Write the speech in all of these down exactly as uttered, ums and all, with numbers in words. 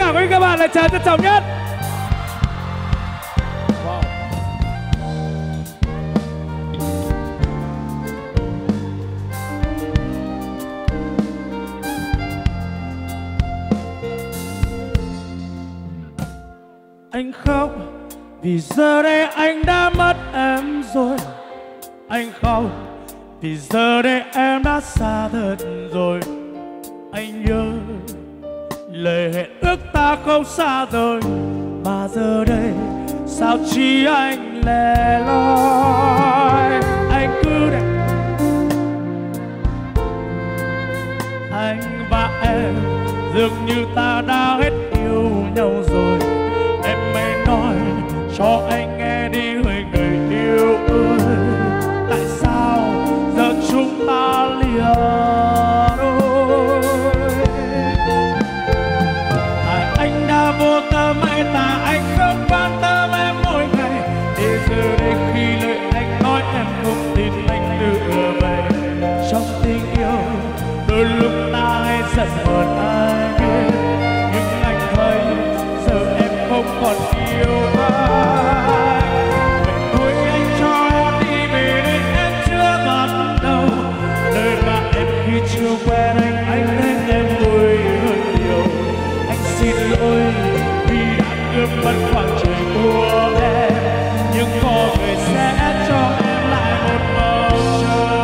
cả quý các bạn là chào trân trọng nhất. Wow. Anh khóc vì giờ đây anh đã mất em rồi. Anh khóc vì giờ đây em đã xa thật rồi. Anh nhớ lời hẹn ước ta không xa rời, mà giờ đây sao chỉ anh lẻ loi. Anh cứ để anh và em dường như ta đã hết yêu nhau rồi. Em hãy nói cho anh nghe đi người người yêu ơi, tại sao giờ chúng ta lìa đôi? Tại anh đã vô tâm hay ta anh không quan tâm em mỗi ngày, để giờ đây khi lời anh nói em không tin anh nữa vậy. Trong tình yêu đôi lúc ta hay giận hờn ai biết, nhưng anh thấy giờ em không còn yêu ai. Vậy thôi anh cho em đi về nơi em chưa bắt đầu, nơi mà em khi chưa quen anh anh thấy em vui hơn nhiều. Anh xin lỗi vì đã cướp mất khoảng trời của em, nhưng có người sẽ cho em lại một bầu trời.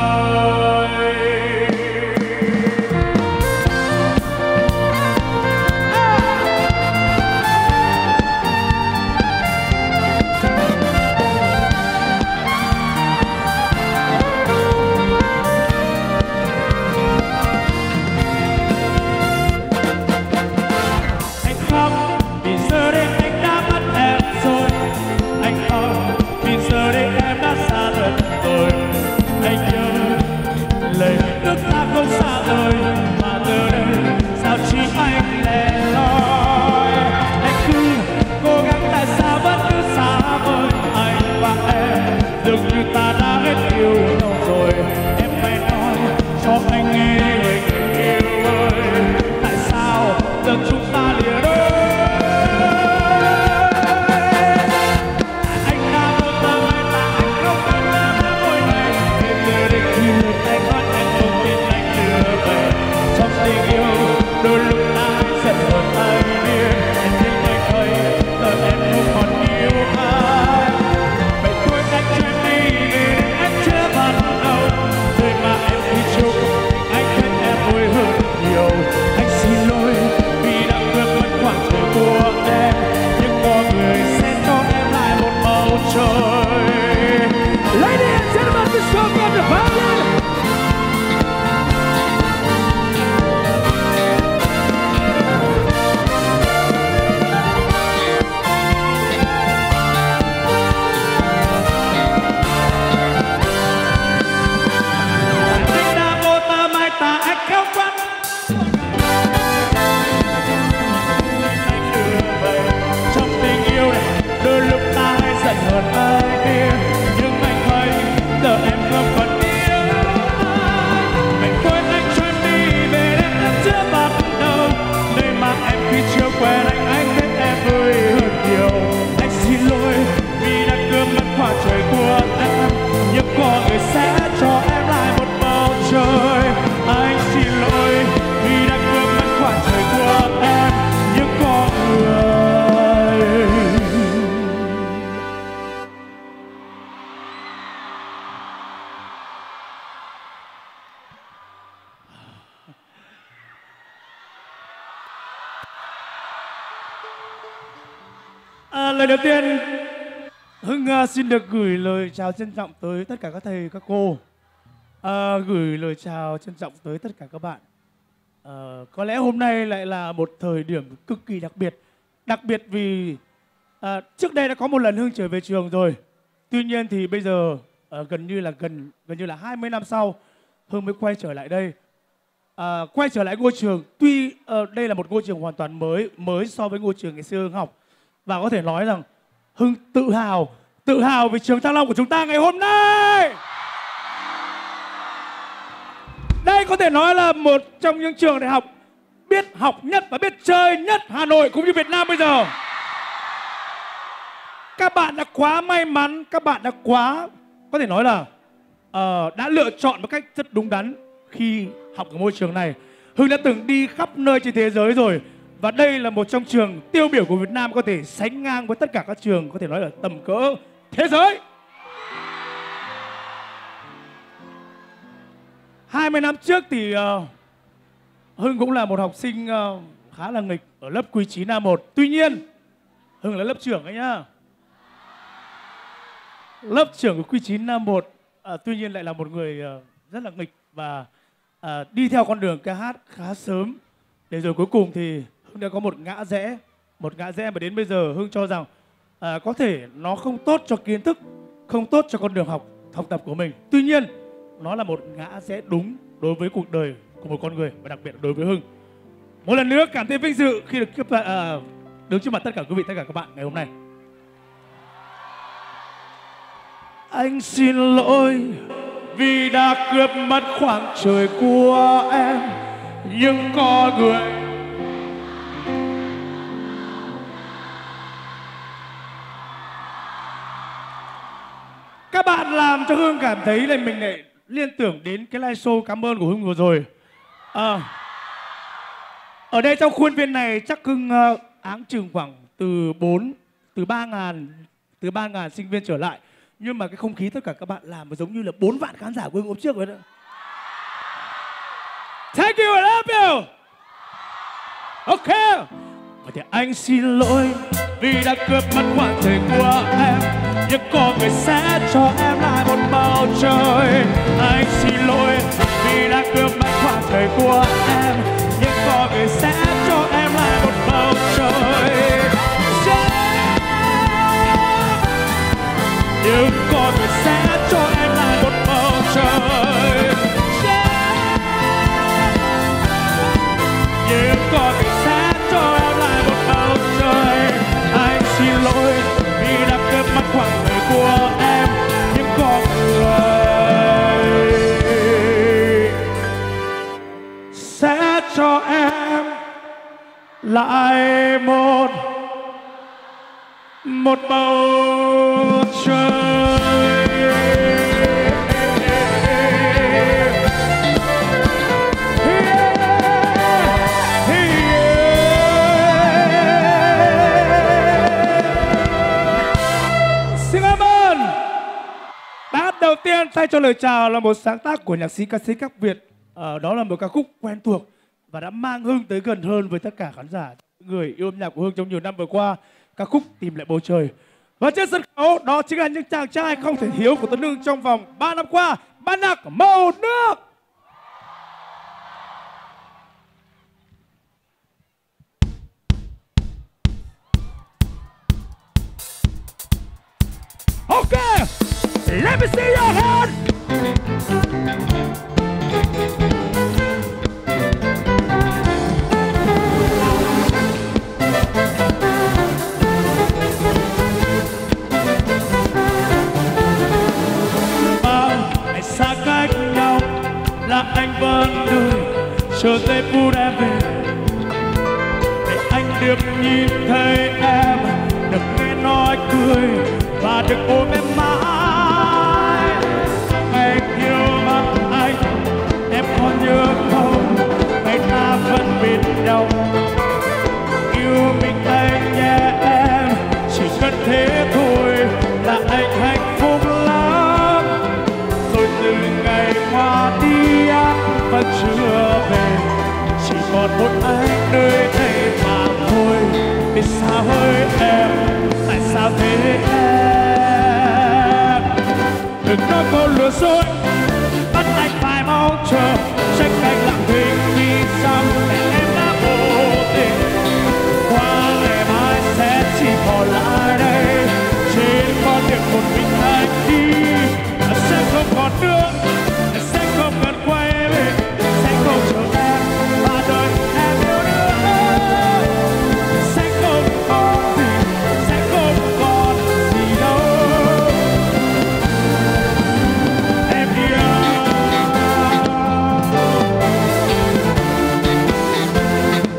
À, lời đầu tiên Hưng uh, xin được gửi lời chào trân trọng tới tất cả các thầy các cô, à, gửi lời chào trân trọng tới tất cả các bạn. À, có lẽ hôm nay lại là một thời điểm cực kỳ đặc biệt, đặc biệt vì à, trước đây đã có một lần Hưng trở về trường rồi. Tuy nhiên thì bây giờ à, gần như là gần gần như là hai mươi năm sau Hưng mới quay trở lại đây, à, quay trở lại ngôi trường. Tuy à, đây là một ngôi trường hoàn toàn mới mới so với ngôi trường ngày xưa Hưng học. Và có thể nói rằng Hưng tự hào, tự hào về trường Thăng Long của chúng ta ngày hôm nay. Đây có thể nói là một trong những trường đại học biết học nhất và biết chơi nhất Hà Nội cũng như Việt Nam bây giờ. Các bạn đã quá may mắn, các bạn đã quá, có thể nói là uh, đã lựa chọn một cách rất đúng đắn khi học ở môi trường này. Hưng đã từng đi khắp nơi trên thế giới rồi, và đây là một trong trường tiêu biểu của Việt Nam, có thể sánh ngang với tất cả các trường có thể nói là tầm cỡ thế giới. hai mươi năm trước thì uh, Hưng cũng là một học sinh uh, khá là nghịch ở lớp Q chín A một. Tuy nhiên Hưng là lớp trưởng ấy nhá. Lớp trưởng của Q chín A một uh, tuy nhiên lại là một người uh, rất là nghịch và uh, đi theo con đường ca hát khá sớm. Để rồi cuối cùng thì Hưng đã có một ngã rẽ. Một ngã rẽ mà đến bây giờ Hưng cho rằng uh, có thể nó không tốt cho kiến thức, không tốt cho con đường học học tập của mình. Tuy nhiên nó là một ngã rẽ đúng đối với cuộc đời của một con người, và đặc biệt là đối với Hưng. Một lần nữa cảm thấy vinh dự khi được uh, đứng trước mặt tất cả quý vị, tất cả các bạn ngày hôm nay. Anh xin lỗi vì đã cướp mất khoảng trời của em, nhưng có người các bạn làm cho Hưng cảm thấy là mình lại liên tưởng đến cái live show cảm ơn của Hưng vừa rồi. À, ở đây trong khuôn viên này chắc Hưng uh, áng chừng khoảng từ bốn, từ ba ngàn, từ ba ngàn sinh viên trở lại. Nhưng mà cái không khí tất cả các bạn làm giống như là bốn vạn khán giả của Hưng hôm trước vậy đó. Thank you, I love you. Ok. Và thì anh xin lỗi vì đã cướp mất khoảng thời của em, nhưng có người sẽ cho em lại một bầu trời. Anh xin lỗi vì đã cướp mất khoảng thời của em, nhưng có người sẽ cho em lại một bầu trời. Nhưng có người sẽ cho em lại một bầu trời. Nhưng có người sẽ cho em lại một bầu trời. Anh xin lỗi vì đã cướp mất khoảng thời của em, nhưng có người sẽ cho em lại một một bầu trời. Xin cảm ơn. Bài hát đầu tiên thay cho lời chào là một sáng tác của nhạc sĩ ca sĩ Các Việt. Ờ, đó là một ca khúc quen thuộc và đã mang Hưng tới gần hơn với tất cả khán giả, người yêu âm nhạc của Hưng trong nhiều năm vừa qua. Ca khúc Tìm Lại Bầu Trời. Và trên sân khấu đó chính là những chàng trai không thể thiếu của Tuấn Hưng trong vòng ba năm qua, ban nhạc Màu Nước. Ok, let me see your hand. Xa cách nhau là anh vẫn đợi chờ giây phút em về, để anh được nhìn thấy em, được nghe nói cười và được ôm em mãi. Ngày yêu mắt anh, em còn nhớ không? Ngày ta vẫn bên nhau, yêu mình anh nhé em, chỉ cần thế thôi là anh hạnh phúc lắm. Rồi từ ngày qua đi anh vẫn chưa về, chỉ còn một anh nơi đây mà thôi. Vì sao hỡi em, tại sao thế em? Đừng nói câu lừa dối, bắt anh phải mong chờ, trách anh lặng thinh vì sao để em đã vô tình. Qua ngày mai sẽ chỉ còn lại đây, trên con đường một mình anh đi. Sẽ không còn nữa, sẽ không cần quay về, sẽ không chờ em và đợi em yêu nữa. Sẽ không còn gì, sẽ không còn gì đâu. Em yêu.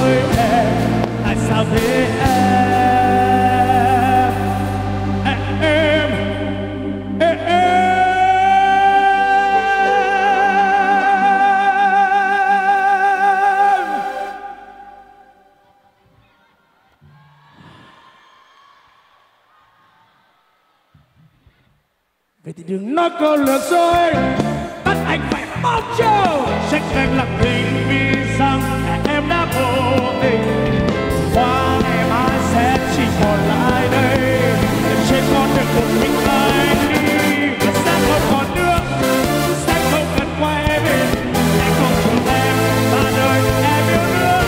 với em. Tại sao thế em? Em, em, em. Vậy thì đừng nói câu lừa dối, bắt anh phải mong chờ. Trách em lặng thinh vì rằng em đã vô tình. Qua ngày mai sẽ chỉ còn lại đây, trên con đường một mình anh đi. Và sẽ không còn nữa, sẽ không cần quay về, sẽ không chờ em và đời em yêu nữa.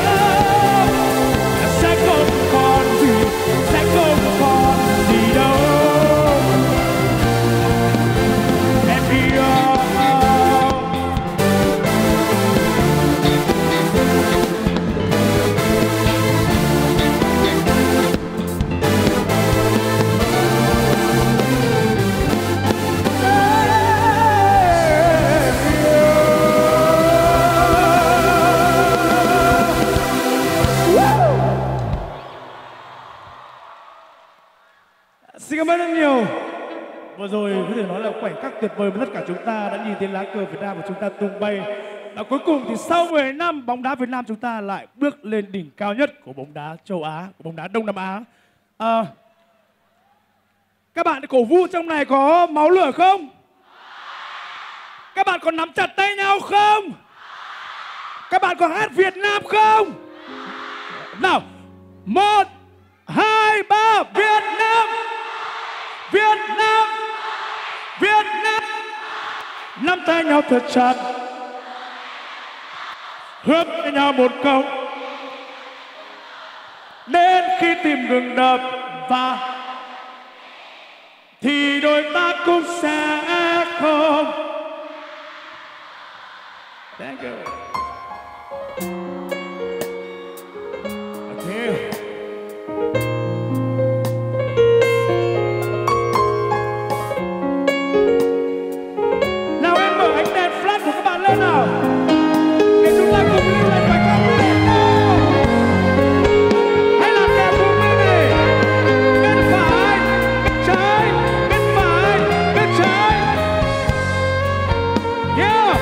Sẽ không còn gì, sẽ không còn gì đâu. Em yêu. Xin cảm ơn rất nhiều. Vừa rồi có thể nói là khoảnh khắc tuyệt vời mà tất cả chúng ta đã nhìn thấy lá cờ Việt Nam của chúng ta tung bay. Và cuối cùng thì sau mười năm, bóng đá Việt Nam chúng ta lại bước lên đỉnh cao nhất của bóng đá châu Á, của bóng đá Đông Nam Á. À, các bạn cổ vũ trong này có máu lửa không? Các bạn còn nắm chặt tay nhau không? Các bạn có hát Việt Nam không? Nào, một, hai, ba, Việt Nam! Việt Nam! Việt Nam! Nắm tay nhau thật chặt, hứa với nhau một câu, đến khi tim ngừng đập và thì đôi ta cũng sẽ không. Thank you. Okay. Nào em mở ánh đèn flash của các bạn lên nào. Để chúng ta cùng lưu lên bài ca Việt Nam. Hãy làm đẹp cùng bên này. Bên phải, bên trái, bên phải, bên trái. Yeah.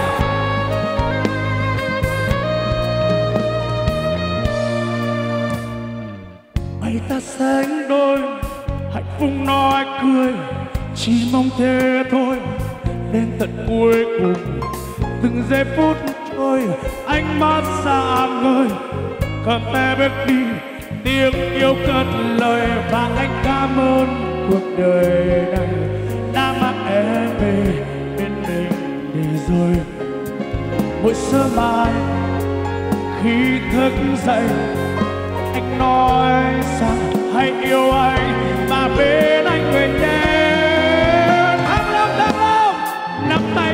Mày ta sánh đôi, hạnh phúc nói cười, chỉ mong thế thôi. Đến tận cuối cùng, từng giây phút trôi, ánh mắt sáng ngời, cầm tay bước đi, tiếng yêu cất lời. Và anh cảm ơn cuộc đời này đã mang em về bên mình để rồi. Mỗi sớm mai khi thức dậy, anh nói rằng hãy yêu anh và bên anh người nhé. Thăng long, thăng long, nắm tay,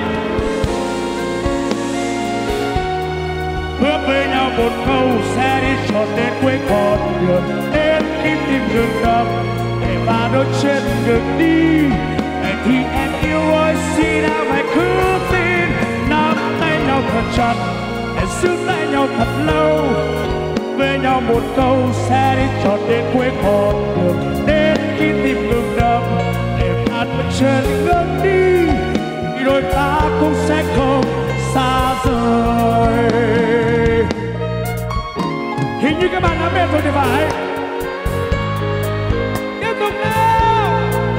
hứa với nhau một câu sẽ đi trọn đến cuối con đường. Đến khi tim ngừng đập để và đôi chân ngừng đi, vậy thì em yêu ơi xin em hãy cứ tin. Nắm tay nhau thật chặt để giữ tay nhau thật lâu, với nhau một câu sẽ đi trọn đến cuối con đường. Đến khi tim ngừng đập để và đôi chân ngừng đi, thì đôi ta cũng sẽ không xa rời. Hình như các bạn đã mệt rồi thì phải. Tiếp tục nào.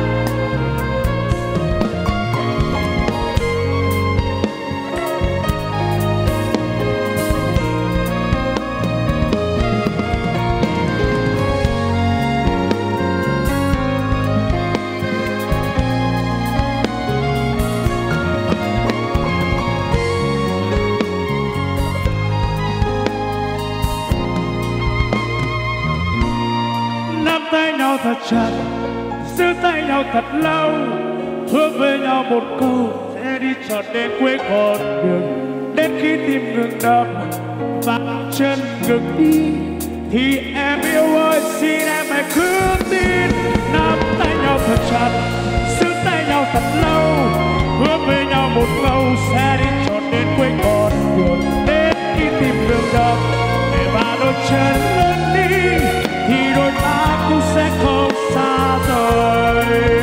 Tay nhau thật chặt, giữ tay nhau thật lâu, hứa với nhau một câu sẽ đi trọn đến cuối con đường. Đến khi tim ngừng đập và chân ngừng đi, thì em yêu ơi xin em hãy cứ tin. Nắm tay nhau thật chặt, giữ tay nhau thật lâu, hứa với nhau một câu sẽ đi trọn đến cuối con đường. Đến khi tim ngừng đập để và đôi chân lớn đi thì đôi ta cũng sẽ không xa rời.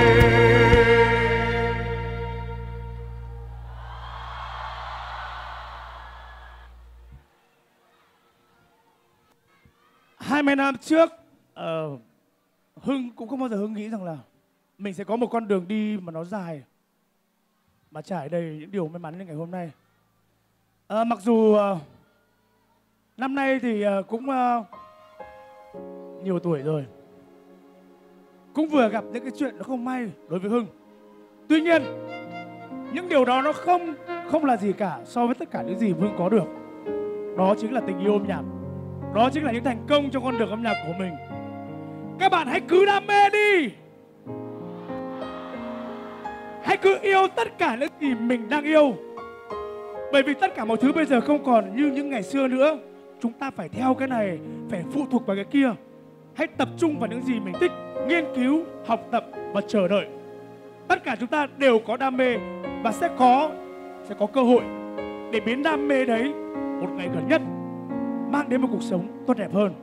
Hai mươi năm trước, uh, Hưng cũng không bao giờ Hưng nghĩ rằng là mình sẽ có một con đường đi mà nó dài, mà trải đầy những điều may mắn như ngày hôm nay. Uh, mặc dù uh, năm nay thì uh, cũng uh, nhiều tuổi rồi, cũng vừa gặp những cái chuyện nó không may đối với Hưng. Tuy nhiên, những điều đó nó không không là gì cả so với tất cả những gì Hưng có được. Đó chính là tình yêu âm nhạc. Đó chính là những thành công trong con đường âm nhạc của mình. Các bạn hãy cứ đam mê đi. Hãy cứ yêu tất cả những gì mình đang yêu. Bởi vì tất cả mọi thứ bây giờ không còn như những ngày xưa nữa. Chúng ta phải theo cái này, phải phụ thuộc vào cái kia. Hãy tập trung vào những gì mình thích, nghiên cứu, học tập và chờ đợi. Tất cả chúng ta đều có đam mê và sẽ có sẽ có cơ hội để biến đam mê đấy một ngày gần nhất mang đến một cuộc sống tốt đẹp hơn.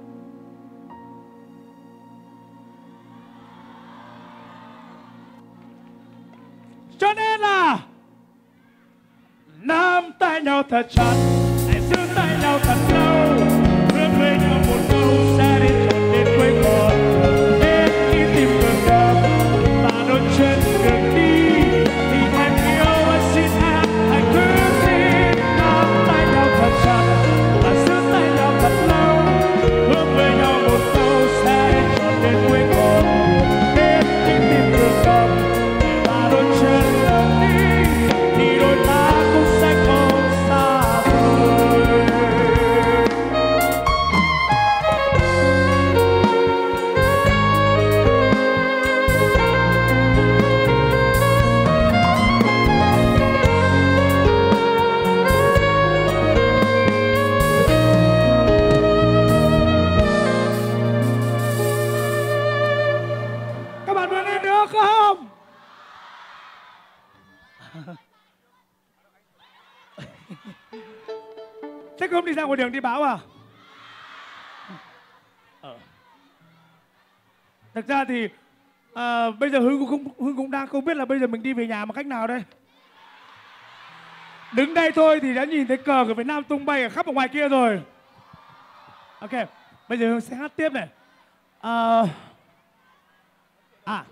Cho nên là nắm tay nhau thật chặt, hãy giữ tay nhau thật lâu, hướng về nhau một câu sẽ đến trọn đến cuối con. Đến khi tìm được em và đôi chân đường đi thì em yêu ơi xin em hãy cứ đi. Nắm tay nhau thật chặt và giữ tay nhau thật lâu, hướng về nhau một câu sẽ đến trọn đến cuối con. Đến khi tìm được em và đôi chân đường đi thì đôi ta cũng sẽ không xa rời. Các bạn muốn lên nữa không? Thế không đi ra ngoài đường đi báo à? Ờ. Thực ra thì à, bây giờ Hưng cũng không, Hưng cũng đang không biết là bây giờ mình đi về nhà bằng cách nào đây. Đứng đây thôi thì đã nhìn thấy cờ của Việt Nam tung bay ở khắp ở ngoài kia rồi. Ok, bây giờ Hưng sẽ hát tiếp này. À, à.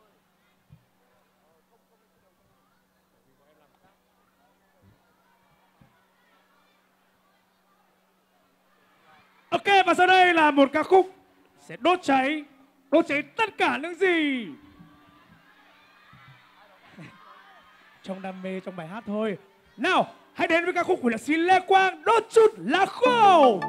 Ok, và sau đây là một ca khúc sẽ đốt cháy, đốt cháy tất cả những gì trong đam mê, trong bài hát thôi. Nào, hãy đến với ca khúc của nhạc sĩ Lê Quang, Đốt Chút Lá Khô.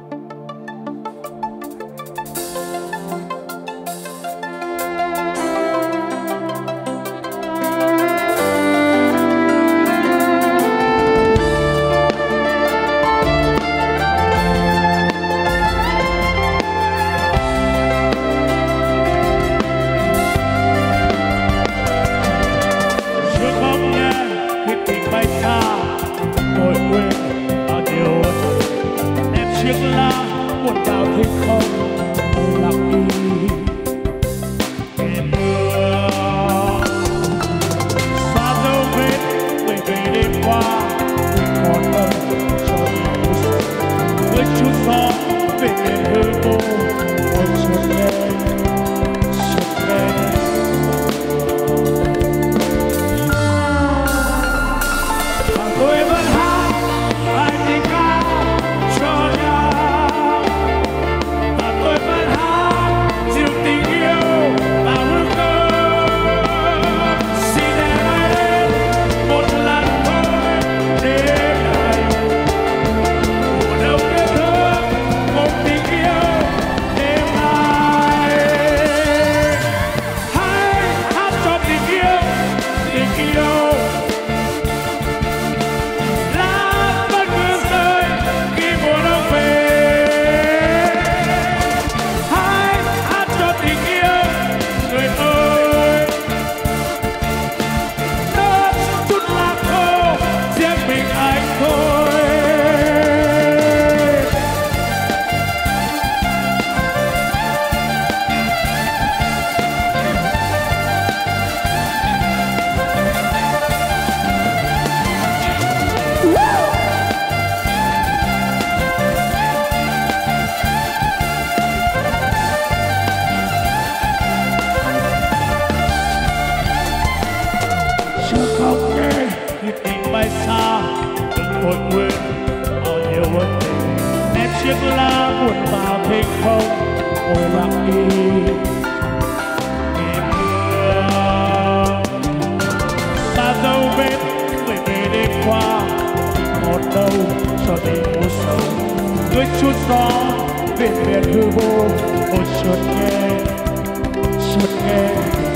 ôi lặng đi em mưa ta dấu vết người về đêm qua một đâu cho tình một sầu người chút gió viền miền hư vô một chợt nghe chợt nghe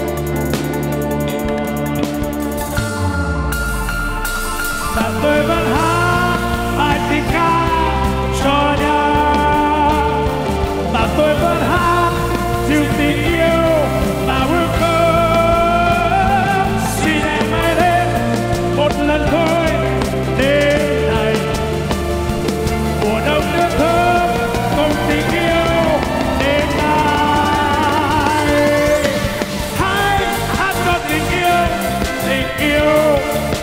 và tôi vẫn hát bài tình ca cho nhau và tôi vẫn hát dịu tình yêu và bước khơi xin em hãy đến một lần thôi đêm này mùa đông nước thơm cùng tình yêu đêm nay hãy hát cho tình yêu tình yêu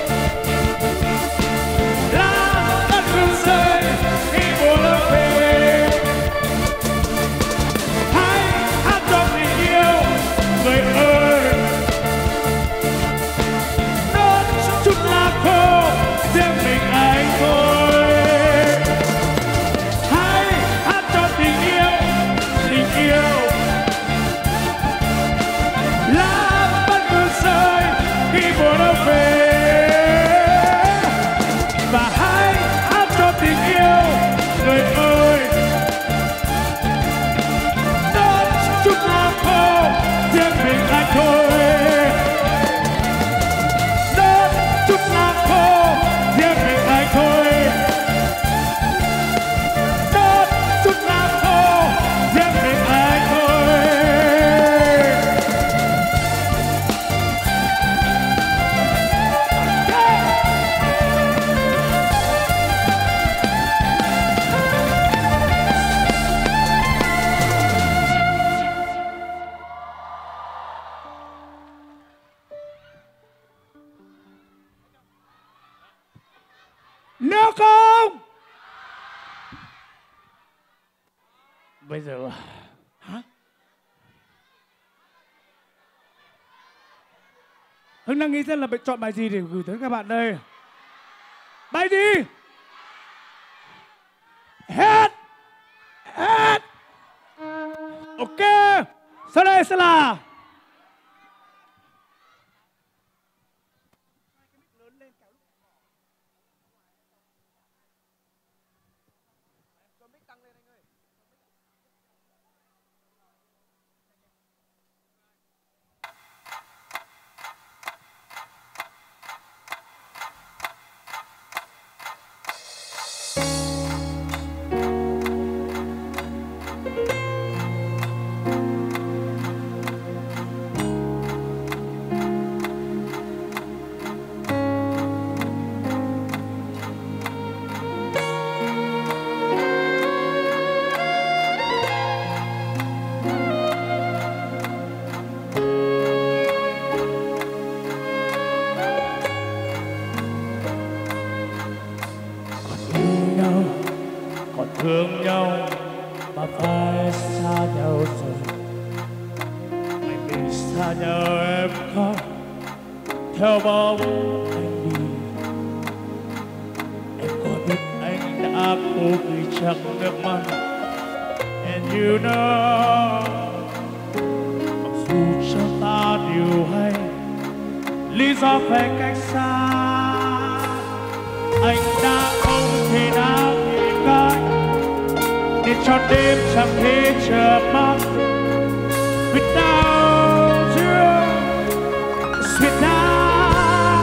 bây giờ hả? Hưng đang nghĩ xem là chọn bài gì để gửi tới các bạn đây. Bài gì? Hết Hết Ok. Sau đây sẽ là thương nhau mà phải xa nhau rồi. Ngày mình xa nhau em khóc theo bóng anh đi. Em có biết anh đã cố ghi chắc nước mắt. And you know, mặc dù cho ta điều hay lý do phải cách xa, anh đã không thể nào nghĩ cách để cho đêm chẳng thể chợp mắt. Without you, without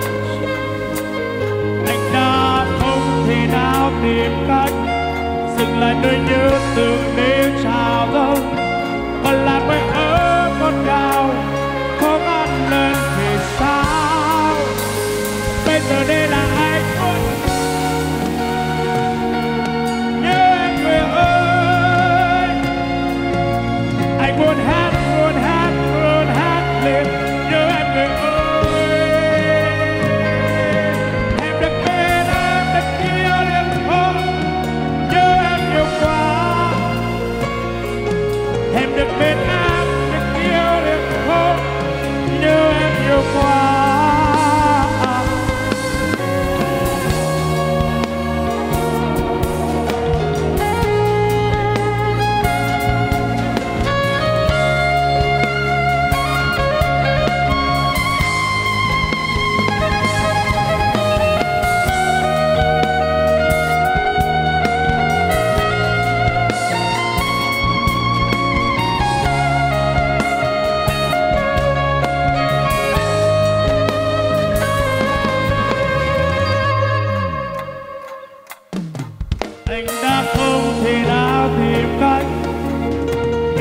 anh đã không thể nào tìm cách dừng lại nỗi nhớ từng đêm trào dâng, còn là mây ấm con cao khó ngăn lên vì sao. Bây giờ đây là anh ơi, nhớ em người ơi,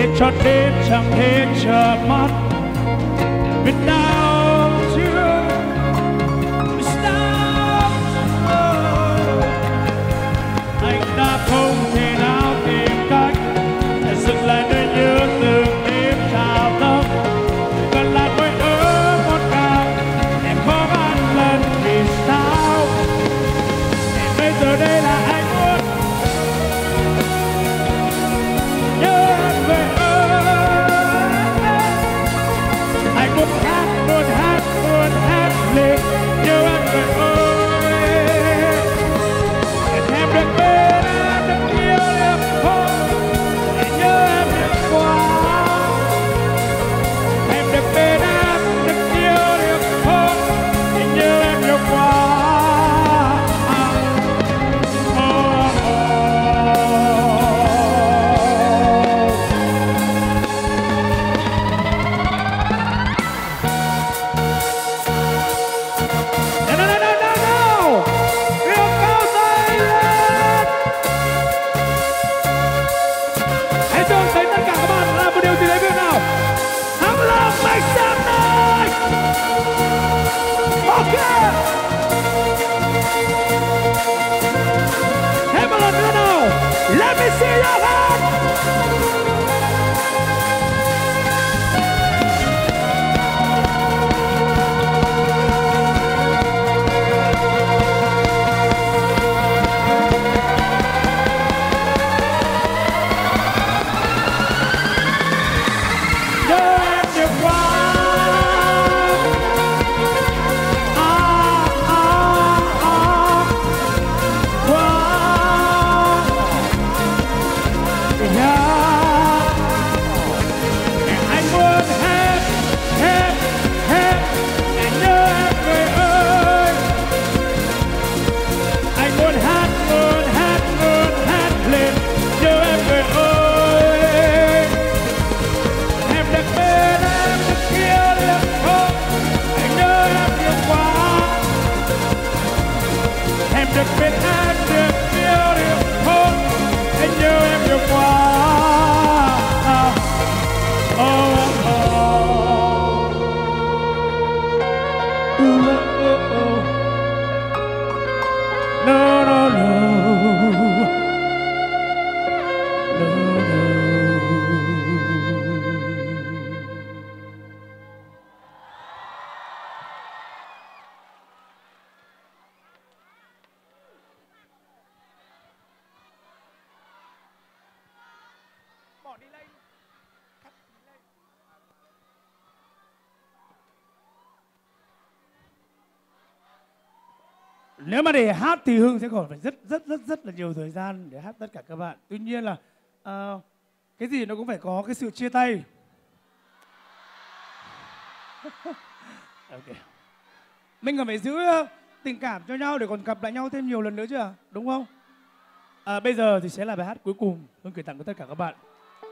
để cho đến chẳng thể chờ mắt biết đau chưa biết đau chưa anh đã không thể nào tìm cách để dừng lại nơi nhớ từng đêm trào dâng gần lại với ớ một càng em khó khăn lần vì sao để bây giờ đây là anh muốn nhớ em về ơi anh muốn hát muốn hát muốn hát lên nhớ em về ơi để em được bên em được yêu em không để nhớ em được qua em được bên em được yêu em không để nhớ em được qua. Let me see your hand. Nhớ em nhiều quá. À, à, à. Quá. Được bên anh được yêu được hôn anh nhớ em nhiều quá. Oh, oh, oh. Uh, uh, uh. No, no, no. No, no. Nếu mà để hát thì Hưng sẽ còn phải rất rất rất rất là nhiều thời gian để hát tất cả các bạn. Tuy nhiên là uh, cái gì nó cũng phải có cái sự chia tay. Okay. Mình còn phải giữ tình cảm cho nhau để còn gặp lại nhau thêm nhiều lần nữa chứ à? Đúng không? À, bây giờ thì sẽ là bài hát cuối cùng Hưng gửi tặng cho tất cả các bạn.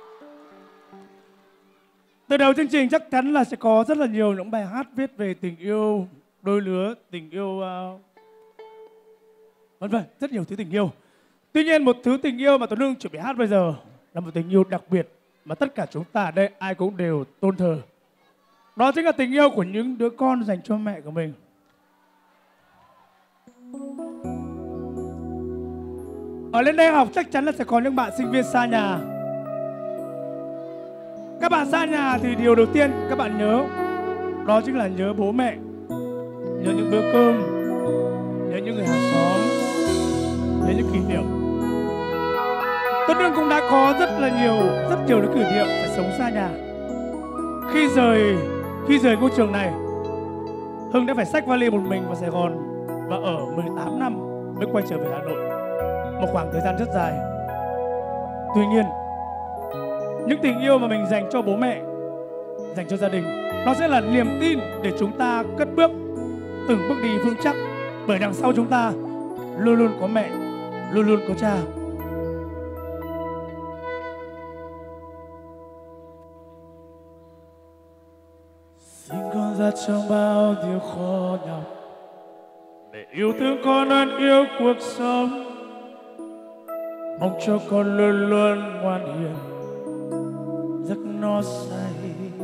Từ đầu chương trình chắc chắn là sẽ có rất là nhiều những bài hát viết về tình yêu đôi lứa, tình yêu uh, vân vân, rất nhiều thứ tình yêu. Tuy nhiên một thứ tình yêu mà Tuấn Hưng chuẩn bị hát bây giờ là một tình yêu đặc biệt mà tất cả chúng ta ở đây ai cũng đều tôn thờ. Đó chính là tình yêu của những đứa con dành cho mẹ của mình. Ở lên đây học chắc chắn là sẽ có những bạn sinh viên xa nhà. Các bạn xa nhà thì điều đầu tiên các bạn nhớ đó chính là nhớ bố mẹ, nhớ những bữa cơm, nhớ những người hàng xóm, nhớ những kỷ niệm. Tuấn Hưng cũng đã có rất là nhiều, rất nhiều những kỷ niệm phải sống xa nhà. Khi rời, khi rời ngôi trường này, Hưng đã phải xách vali một mình vào Sài Gòn và ở mười tám năm mới quay trở về Hà Nội. Một khoảng thời gian rất dài. Tuy nhiên, những tình yêu mà mình dành cho bố mẹ, dành cho gia đình, nó sẽ là niềm tin để chúng ta cất bước từng bước đi vững chắc. Bởi đằng sau chúng ta luôn luôn có mẹ, luôn luôn có cha. Sinh con ra trong bao điều khó nhọc để yêu thương con hơn yêu cuộc sống. Mong cho con luôn luôn ngoan hiền, giấc no say.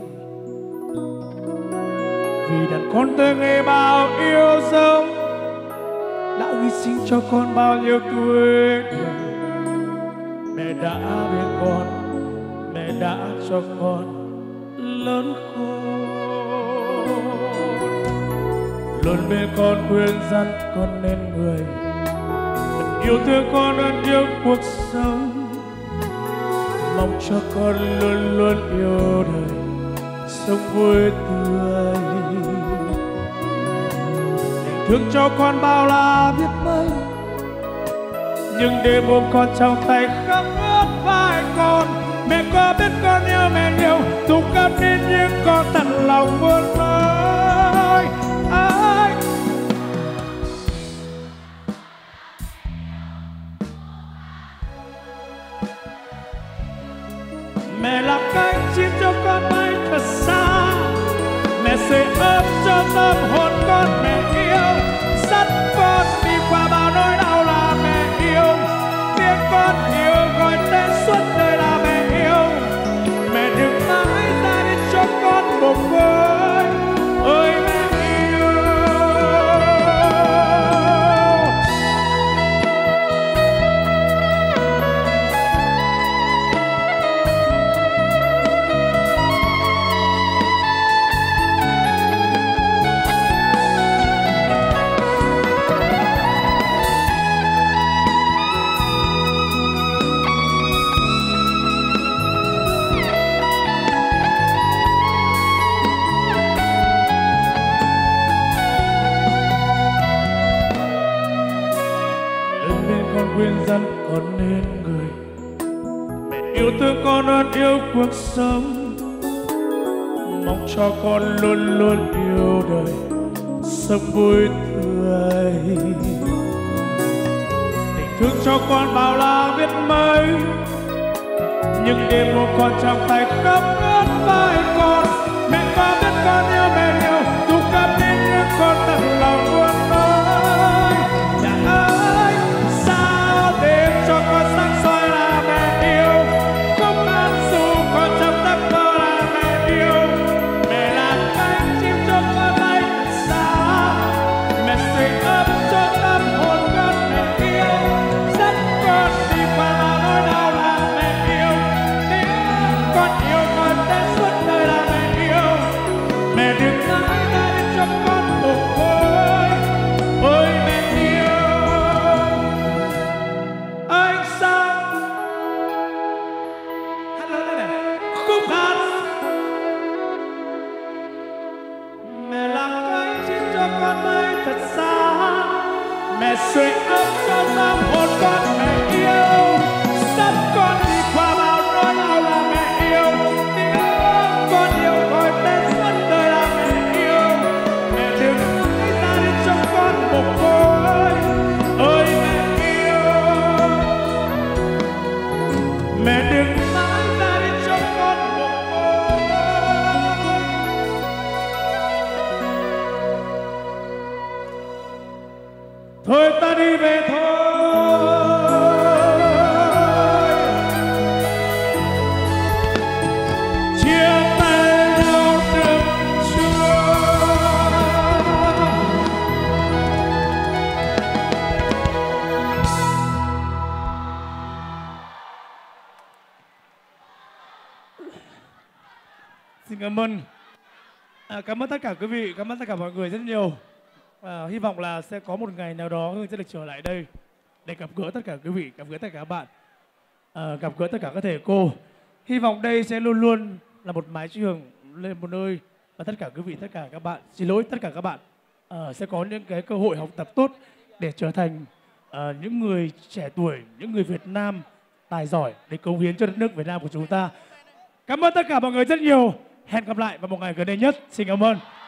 Vì đàn con thơ ngây bao yêu dấu đã hy sinh cho con bao nhiêu tuổi đời. Mẹ đã bên con, mẹ đã cho con lớn khôn, luôn bên con khuyên răn con nên người thật yêu thương con hơn yêu cuộc sống. Mong cho con luôn luôn yêu đời, sống vui tươi. Tình thương cho con bao la biết mấy, nhưng đêm ôm con trong tay khóc ướt vai con. Mẹ có biết con yêu mẹ nhiều, dù con nên nhưng con thật lòng muốn nói ai. Mẹ là cánh chim cho con bay thật xa, mẹ sưởi ấm cho tâm hồn con. Mẹ yêu dắt con đi qua bao nỗi đau là mẹ yêu, tiếng con yêu gọi tên suốt đời là mẹ yêu. Mẹ đừng mãi ra đi cho con một côi, ơi mẹ yêu. Khuyên dân con nên người, mẹ yêu thương con hơn yêu cuộc sống. Mong cho con luôn luôn yêu đời, sống vui tươi. Tình thương cho con bao la biết mấy, nhưng đêm ôm con trong tay khóc ướt vai con. Mẹ có biết con yêu mẹ nhiều, dù con nên nhưng con thật lòng muốn nói. Nhà ơi sao đêm cho con sáng soi là mẹ yêu, không ăn dù con trong giấc mơ là mẹ yêu. Mẹ là cánh chim cho con bay xa, mẹ sưởi ấm cho tâm hồn con. Mẹ yêu dắt con đi qua bao nỗi đau là mẹ yêu, tiếng con yêu con đến suốt đời là mẹ yêu. Mẹ đừng mãi ra đi cho con một côi, ôi mẹ yêu. Anh sang hát lớn lên này, khúc hát. Mẹ là cánh chim cho con bay thật xa, mẹ sưởi ấm cho tâm hồn con. Mẹ yêu dắt con đi qua bao nỗi đau là mẹ yêu, tiếng con yêu gọi tên suốt đời là mẹ yêu. Mẹ đừng mãi ra đi cho con một côi, ơi mẹ yêu. Mẹ đừng mãi ra đi cho con một côi. Thôi ta đi về thôi, chia tay nhau được chưa. Xin cảm ơn. À, cảm ơn tất cả quý vị, cảm ơn tất cả mọi người rất nhiều. À, hy vọng là sẽ có một ngày nào đó Hương sẽ được trở lại đây để gặp gỡ tất cả quý vị, gặp gỡ tất cả các bạn, à, gặp gỡ tất cả các thầy cô. Hy vọng đây sẽ luôn luôn là một mái trường lên một nơi và tất cả quý vị, tất cả các bạn, xin lỗi tất cả các bạn, à, sẽ có những cái cơ hội học tập tốt để trở thành à, những người trẻ tuổi, những người Việt Nam tài giỏi để cống hiến cho đất nước Việt Nam của chúng ta. Cảm ơn tất cả mọi người rất nhiều. Hẹn gặp lại vào một ngày gần đây nhất. Xin cảm ơn.